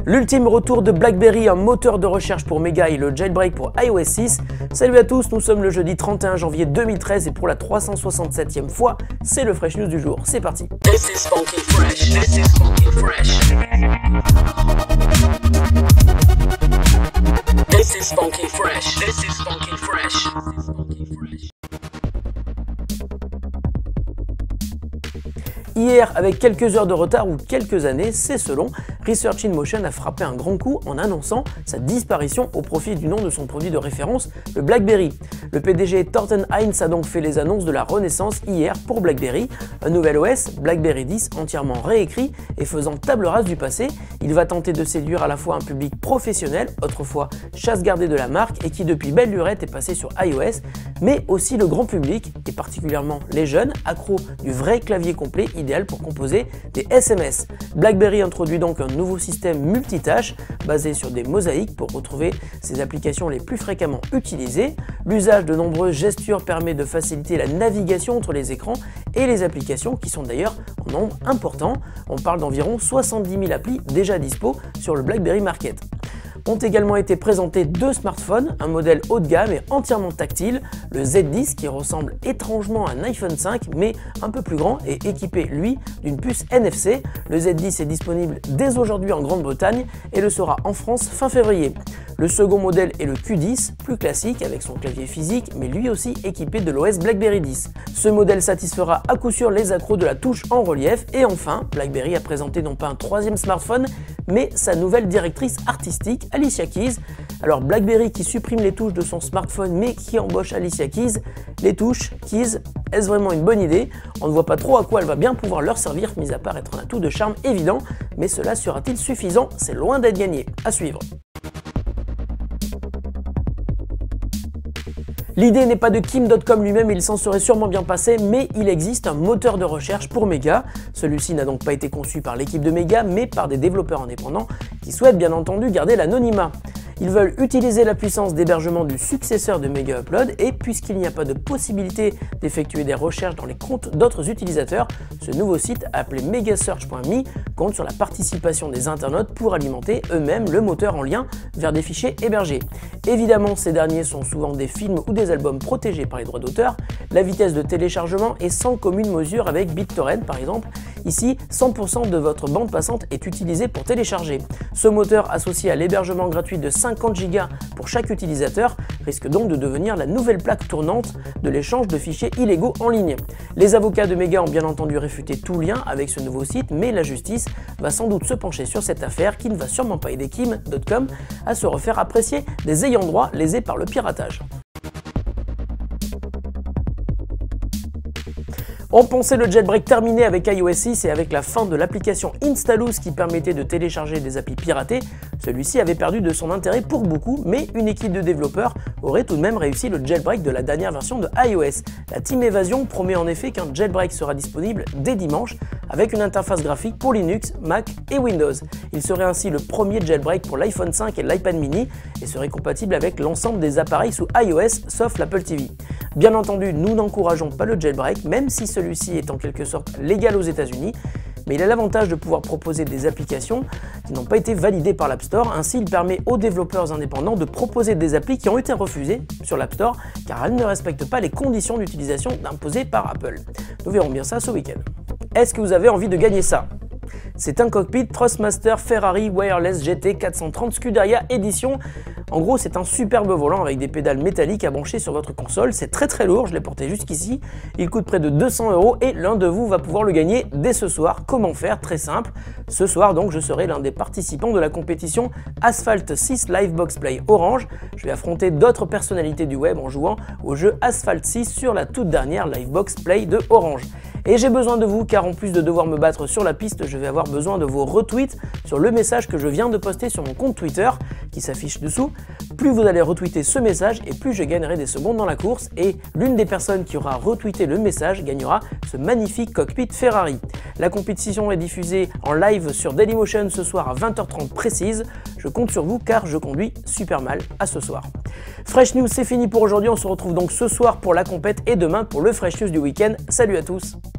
L'ultime retour de BlackBerry, un moteur de recherche pour Mega et le jailbreak pour iOS 6. Salut à tous, nous sommes le jeudi 31 janvier 2013 et pour la 367e fois, c'est le Fresh News du jour. C'est parti. This is funky fresh. This is funky fresh. This is funky fresh. This is funky fresh. Hier, avec quelques heures de retard ou quelques années, c'est selon, Research in Motion a frappé un grand coup en annonçant sa disparition au profit du nom de son produit de référence, le BlackBerry. Le PDG Thorsten Heintz a donc fait les annonces de la renaissance hier pour BlackBerry, un nouvel OS, BlackBerry 10, entièrement réécrit et faisant table rase du passé. Il va tenter de séduire à la fois un public professionnel, autrefois chasse gardée de la marque et qui depuis belle lurette est passé sur iOS, mais aussi le grand public et particulièrement les jeunes, accros du vrai clavier complet idéal pour composer des SMS. BlackBerry introduit donc un nouveau système multitâche basé sur des mosaïques pour retrouver ses applications les plus fréquemment utilisées. L'usage de nombreuses gestures permet de faciliter la navigation entre les écrans et les applications qui sont d'ailleurs en nombre important. On parle d'environ 70 000 applis déjà dispo sur le BlackBerry Market. Ont également été présentés deux smartphones, un modèle haut de gamme et entièrement tactile, le Z10 qui ressemble étrangement à un iPhone 5 mais un peu plus grand et équipé lui d'une puce NFC. Le Z10 est disponible dès aujourd'hui en Grande-Bretagne et le sera en France fin février. Le second modèle est le Q10, plus classique avec son clavier physique mais lui aussi équipé de l'OS BlackBerry 10. Ce modèle satisfera à coup sûr les accros de la touche en relief et enfin, BlackBerry a présenté non pas un troisième smartphone mais sa nouvelle directrice artistique, Alicia Keys. Alors BlackBerry qui supprime les touches de son smartphone mais qui embauche Alicia Keys. Les touches, Keys, est-ce vraiment une bonne idée? On ne voit pas trop à quoi elle va bien pouvoir leur servir, mis à part être un atout de charme évident, mais cela sera-t-il suffisant? C'est loin d'être gagné. À suivre. L'idée n'est pas de Kim.com lui-même, il s'en serait sûrement bien passé, mais il existe un moteur de recherche pour Mega. Celui-ci n'a donc pas été conçu par l'équipe de Mega, mais par des développeurs indépendants qui souhaitent bien entendu garder l'anonymat. Ils veulent utiliser la puissance d'hébergement du successeur de Mega Upload et puisqu'il n'y a pas de possibilité d'effectuer des recherches dans les comptes d'autres utilisateurs, ce nouveau site appelé megasearch.me compte sur la participation des internautes pour alimenter eux-mêmes le moteur en lien vers des fichiers hébergés. Évidemment, ces derniers sont souvent des films ou des albums protégés par les droits d'auteur. La vitesse de téléchargement est sans commune mesure avec BitTorrent par exemple. Ici, 100% de votre bande passante est utilisée pour télécharger. Ce moteur associé à l'hébergement gratuit de 50 Go pour chaque utilisateur risque donc de devenir la nouvelle plaque tournante de l'échange de fichiers illégaux en ligne. Les avocats de Mega ont bien entendu réfuté tout lien avec ce nouveau site, mais la justice va sans doute se pencher sur cette affaire qui ne va sûrement pas aider Kim.com à se refaire apprécier des ayants droit lésés par le piratage. On pensait le jailbreak terminé avec iOS 6 et avec la fin de l'application Installous qui permettait de télécharger des applis piratées. Celui-ci avait perdu de son intérêt pour beaucoup, mais une équipe de développeurs aurait tout de même réussi le jailbreak de la dernière version de iOS. La Team Evasion promet en effet qu'un jailbreak sera disponible dès dimanche avec une interface graphique pour Linux, Mac et Windows. Il serait ainsi le premier jailbreak pour l'iPhone 5 et l'iPad mini et serait compatible avec l'ensemble des appareils sous iOS sauf l'Apple TV. Bien entendu, nous n'encourageons pas le jailbreak, même si celui-ci est en quelque sorte légal aux États-Unis, mais il a l'avantage de pouvoir proposer des applications qui n'ont pas été validées par l'App Store. Ainsi, il permet aux développeurs indépendants de proposer des applis qui ont été refusées sur l'App Store car elles ne respectent pas les conditions d'utilisation imposées par Apple. Nous verrons bien ça ce week-end. Est-ce que vous avez envie de gagner ça? C'est un cockpit Thrustmaster Ferrari Wireless GT 430 Scuderia Edition. En gros, c'est un superbe volant avec des pédales métalliques à brancher sur votre console. C'est très lourd, je l'ai porté jusqu'ici. Il coûte près de 200 € et l'un de vous va pouvoir le gagner dès ce soir. Comment faire? Très simple. Ce soir, donc, je serai l'un des participants de la compétition Asphalt 6 Livebox Play Orange. Je vais affronter d'autres personnalités du web en jouant au jeu Asphalt 6 sur la toute dernière Livebox Play de Orange. Et j'ai besoin de vous car en plus de devoir me battre sur la piste, je vais avoir besoin de vos retweets sur le message que je viens de poster sur mon compte Twitter qui s'affiche dessous. Plus vous allez retweeter ce message et plus je gagnerai des secondes dans la course et l'une des personnes qui aura retweeté le message gagnera ce magnifique cockpit Ferrari. La compétition est diffusée en live sur Dailymotion ce soir à 20h30 précise. Je compte sur vous car je conduis super mal à ce soir. Fresh News, c'est fini pour aujourd'hui. On se retrouve donc ce soir pour la compète et demain pour le Fresh News du week-end. Salut à tous!